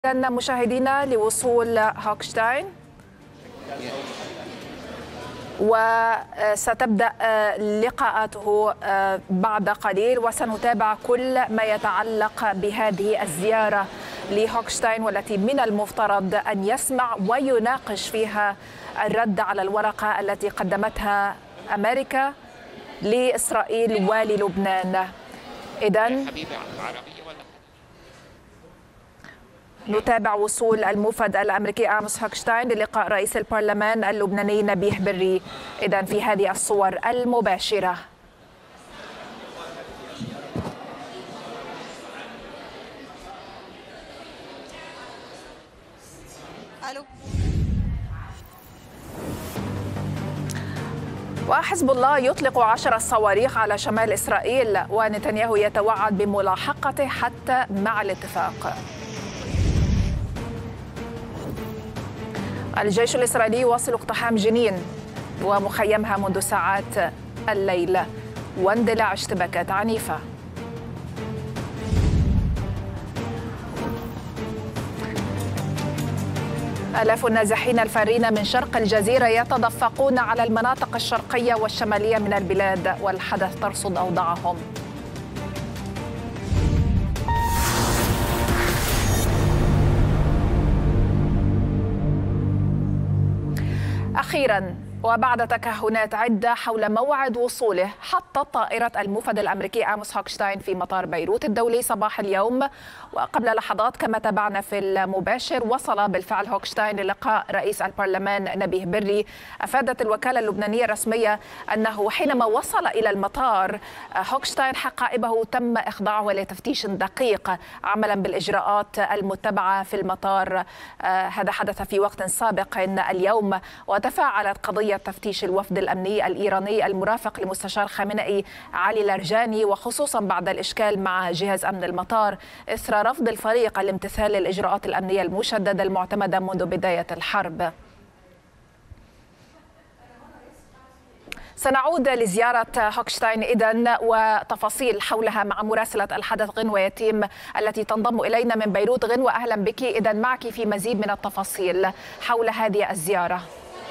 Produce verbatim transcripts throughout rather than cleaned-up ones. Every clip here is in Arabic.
مشاهدينا لوصول هوكشتاين، وستبدأ لقاءاته بعد قليل، وسنتابع كل ما يتعلق بهذه الزيارة لهوكشتاين، والتي من المفترض أن يسمع ويناقش فيها الرد على الورقة التي قدمتها أمريكا لإسرائيل وللبنان. إذن نتابع وصول الموفد الأمريكي آموس هوكشتاين للقاء رئيس البرلمان اللبناني نبيه بري، إذن في هذه الصور المباشرة. ألو. وحزب الله يطلق عشر صواريخ على شمال إسرائيل، ونتنياهو يتوعد بملاحقته حتى مع الاتفاق. الجيش الإسرائيلي يواصل اقتحام جنين ومخيمها منذ ساعات الليل، واندلاع اشتباكات عنيفة. آلاف النازحين الفارين من شرق الجزيرة يتدفقون على المناطق الشرقية والشمالية من البلاد، والحدث ترصد أوضاعهم. أخيراً، وبعد تكهنات عدة حول موعد وصوله، حطت طائرة الموفد الأمريكي آموس هوكشتاين في مطار بيروت الدولي صباح اليوم. وقبل لحظات كما تابعنا في المباشر، وصل بالفعل هوكشتاين للقاء رئيس البرلمان نبيه بري. أفادت الوكالة اللبنانية الرسمية أنه حينما وصل إلى المطار هوكشتاين حقائبه تم إخضاعه لتفتيش دقيق عملا بالإجراءات المتبعة في المطار. هذا حدث في وقت سابق اليوم، وتفاعلت قضية تفتيش الوفد الأمني الإيراني المرافق لمستشار خامنئي علي لرجاني، وخصوصا بعد الإشكال مع جهاز أمن المطار إثر رفض الفريق الامتثال للإجراءات الأمنية المشددة المعتمدة منذ بداية الحرب. سنعود لزيارة هوكشتاين إذن وتفاصيل حولها مع مراسلة الحدث غنوة يتيم التي تنضم إلينا من بيروت. غنوة، أهلا بك. إذن معك في مزيد من التفاصيل حول هذه الزيارة.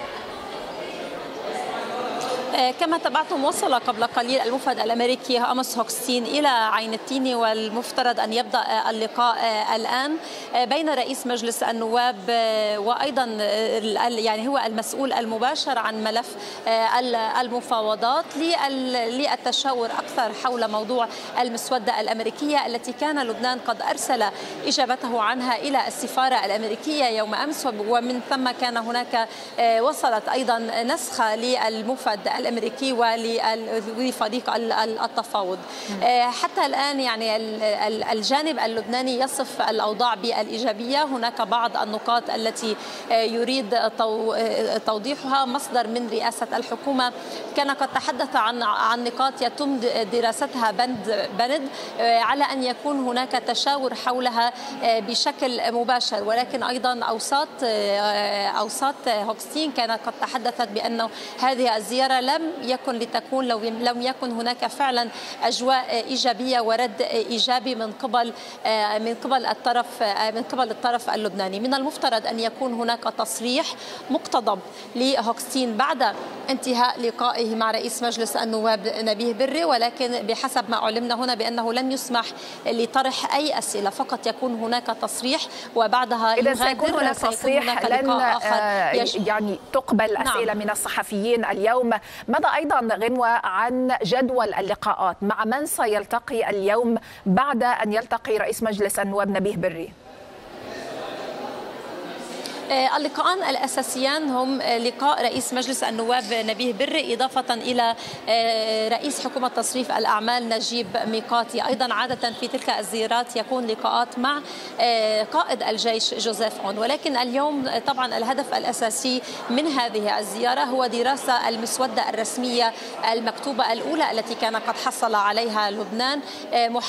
كما تابعتم، وصل قبل قليل الموفد الأمريكي آموس هوكشتاين إلى عين التين، والمفترض أن يبدأ اللقاء الآن بين رئيس مجلس النواب وأيضا يعني هو المسؤول المباشر عن ملف المفاوضات للتشاور أكثر حول موضوع المسودة الأمريكية التي كان لبنان قد أرسل إجابته عنها إلى السفارة الأمريكية يوم أمس، ومن ثم كان هناك وصلت أيضا نسخة للموفد الأمريكي ولفريق التفاوض. حتى الآن يعني الجانب اللبناني يصف الأوضاع بالإيجابية. هناك بعض النقاط التي يريد توضيحها. مصدر من رئاسة الحكومة كان قد تحدث عن عن نقاط يتم دراستها بند بند على أن يكون هناك تشاور حولها بشكل مباشر، ولكن أيضا أوساط أوساط هوكشتاين كانت قد تحدثت بأنه هذه الزيارة لم يكن لتكون لو لم يكن هناك فعلا أجواء إيجابية ورد إيجابي من قبل من قبل الطرف من قبل الطرف اللبناني. من المفترض أن يكون هناك تصريح مقتضب لهوكشتاين بعد انتهاء لقائه مع رئيس مجلس النواب نبيه بري، ولكن بحسب ما علمنا هنا بأنه لن يسمح لطرح أي أسئلة، فقط يكون هناك تصريح وبعدها إذا سيكون هناك تصريح لن آه يعني تقبل أسئلة. نعم. من الصحفيين اليوم. ماذا أيضا غنوة عن جدول اللقاءات؟ مع من سيلتقي اليوم بعد أن يلتقي رئيس مجلس النواب نبيه بري؟ اللقاءان الأساسيان هم لقاء رئيس مجلس النواب نبيه بري إضافة إلى رئيس حكومة تصريف الأعمال نجيب ميقاتي. أيضا عادة في تلك الزيارات يكون لقاءات مع قائد الجيش جوزيف عون، ولكن اليوم طبعا الهدف الأساسي من هذه الزيارة هو دراسة المسودة الرسمية المكتوبة الأولى التي كان قد حصل عليها لبنان،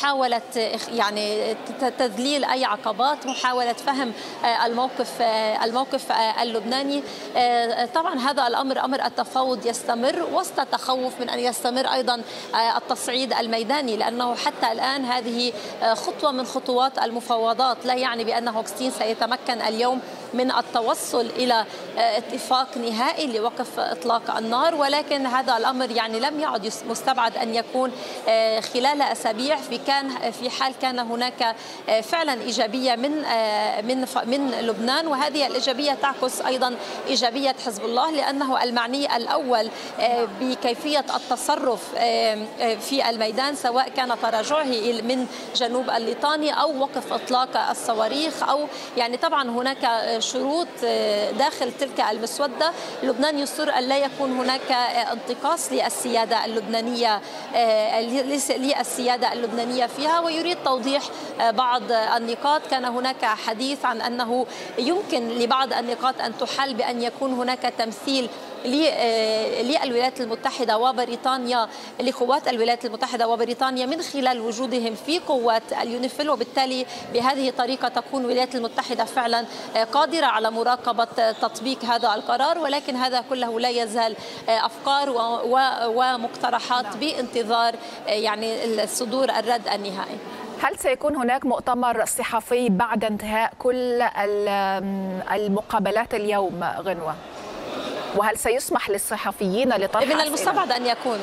محاولة يعني تذليل أي عقبات، محاولة فهم الموقف الموقف اللبناني. طبعا هذا الأمر أمر التفاوض يستمر وسط تخوف من أن يستمر أيضا التصعيد الميداني، لأنه حتى الآن هذه خطوة من خطوات المفاوضات، لا يعني بأن هوكستين سيتمكن اليوم من التوصل إلى اتفاق نهائي لوقف إطلاق النار، ولكن هذا الأمر يعني لم يعد مستبعد أن يكون خلال أسابيع في كان في حال كان هناك فعلا إيجابية من من من لبنان، وهذه الإيجابية تعكس أيضا إيجابية حزب الله، لأنه المعني الأول بكيفية التصرف في الميدان سواء كان تراجعه من جنوب الليطاني أو وقف إطلاق الصواريخ، أو يعني طبعا هناك شروط داخل تلك المسودة. لبنان يصر أن لا يكون هناك انتقاص للسيادة اللبنانية للسيادة اللبنانية فيها، ويريد توضيح بعض النقاط. كان هناك حديث عن أنه يمكن لبعض النقاط أن تحل بأن يكون هناك تمثيل للولايات المتحدة وبريطانيا، لقوات الولايات المتحدة وبريطانيا من خلال وجودهم في قوات اليونيفيل، وبالتالي بهذه الطريقة تكون الولايات المتحدة فعلا قادرة على مراقبة تطبيق هذا القرار، ولكن هذا كله لا يزال أفكار ومقترحات بانتظار يعني صدور الرد النهائي. هل سيكون هناك مؤتمر صحفي بعد انتهاء كل المقابلات اليوم غنوة؟ وهل سيسمح للصحفيين لطرح من المستبعد أن يكون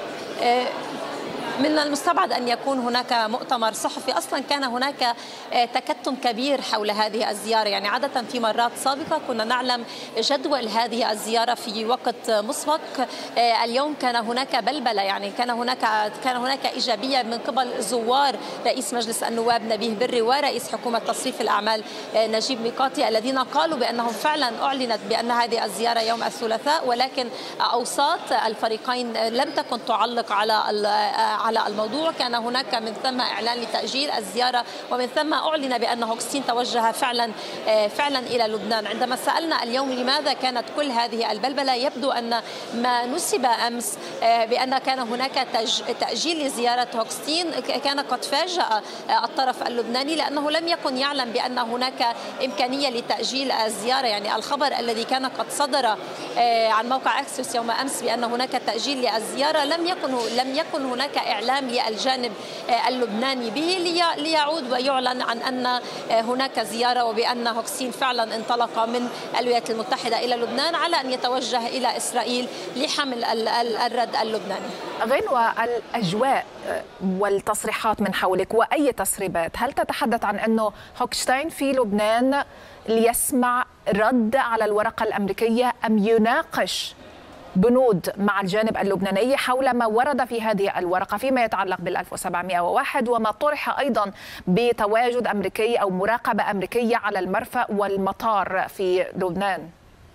من المستبعد أن يكون هناك مؤتمر صحفي. أصلا كان هناك تكتم كبير حول هذه الزيارة، يعني عادة في مرات سابقة كنا نعلم جدول هذه الزيارة في وقت مسبق. اليوم كان هناك بلبلة، يعني كان هناك كان هناك إيجابية من قبل زوار رئيس مجلس النواب نبيه بري ورئيس حكومة تصريف الأعمال نجيب ميقاتي، الذين قالوا بأنهم فعلا أعلنت بأن هذه الزيارة يوم الثلاثاء، ولكن أوساط الفريقين لم تكن تعلق على على الموضوع. كان هناك من ثم إعلان لتأجيل الزيارة، ومن ثم أعلن بأن هوكستين توجه فعلا فعلا إلى لبنان. عندما سألنا اليوم لماذا كانت كل هذه البلبلة، يبدو أن ما نسب أمس بأن كان هناك تأجيل لزيارة هوكستين كان قد فاجأ الطرف اللبناني، لأنه لم يكن يعلم بأن هناك إمكانية لتأجيل الزيارة. يعني الخبر الذي كان قد صدر عن موقع أكسيوس يوم أمس بأن هناك تأجيل للزيارة لم يكن لم يكن هناك إعلام للجانب اللبناني به ليعود ويعلن عن أن هناك زيارة، وبأن هوكستين فعلا انطلق من الولايات المتحدة إلى لبنان على أن يتوجه إلى إسرائيل لحمل الرد اللبناني. غنوة، الأجواء والتصريحات من حولك وأي تسريبات، هل تتحدث عن أنه هوكشتاين في لبنان ليسمع رد على الورقة الأمريكية أم يناقش بنود مع الجانب اللبناني حول ما ورد في هذه الورقة فيما يتعلق بال ألف وسبعمئة وواحد وما طرح أيضا بتواجد أمريكي أو مراقبة أمريكية على المرفأ والمطار في لبنان؟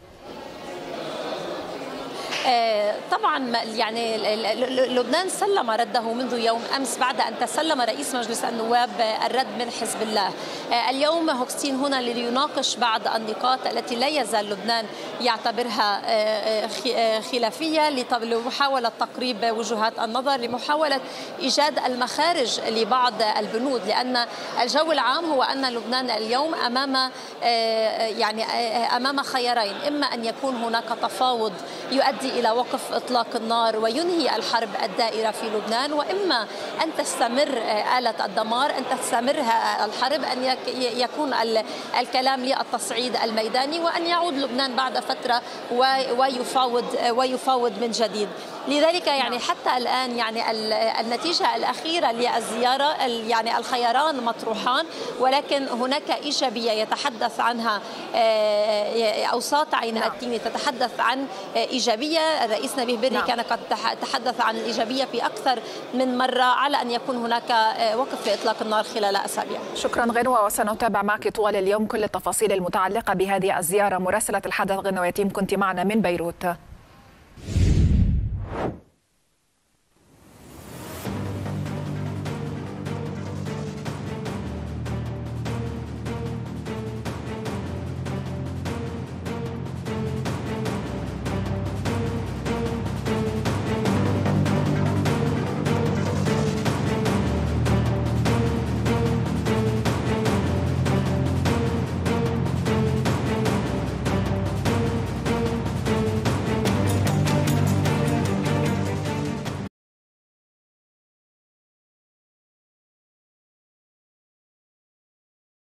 طبعا يعني لبنان سلم رده منذ يوم أمس بعد أن تسلم رئيس مجلس النواب الرد من حزب الله. اليوم هوكستين هنا ليناقش بعض النقاط التي لا يزال لبنان يعتبرها خلافية لمحاولة تقريب وجهات النظر، لمحاولة إيجاد المخارج لبعض البنود، لأن الجو العام هو أن لبنان اليوم أمام يعني أمام خيارين: إما أن يكون هناك تفاوض يؤدي إلى وقف إطلاق النار وينهي الحرب الدائرة في لبنان، وإما أن تستمر آلة الدمار، أن تستمر الحرب، أن يكون الكلام للتصعيد الميداني، وأن يعود لبنان بعد فترة ويفاوض ويفاوض من جديد. لذلك يعني حتى الآن يعني النتيجة الأخيرة للزيارة يعني الخياران مطروحان، ولكن هناك إيجابية يتحدث عنها أوساط عين التين، تتحدث عن إيجابية. الرئيس نبيه بري كان قد تحدث عن الإيجابية في أكثر من مرة على أن يكون هناك وقف لإطلاق النار خلال أسابيع. شكرا غنوة، وسنتابع معك طوال اليوم كل التفاصيل المتعلقة بهذه الزيارة. مراسلة الحدث غنوة يتيم كنت معنا من بيروت.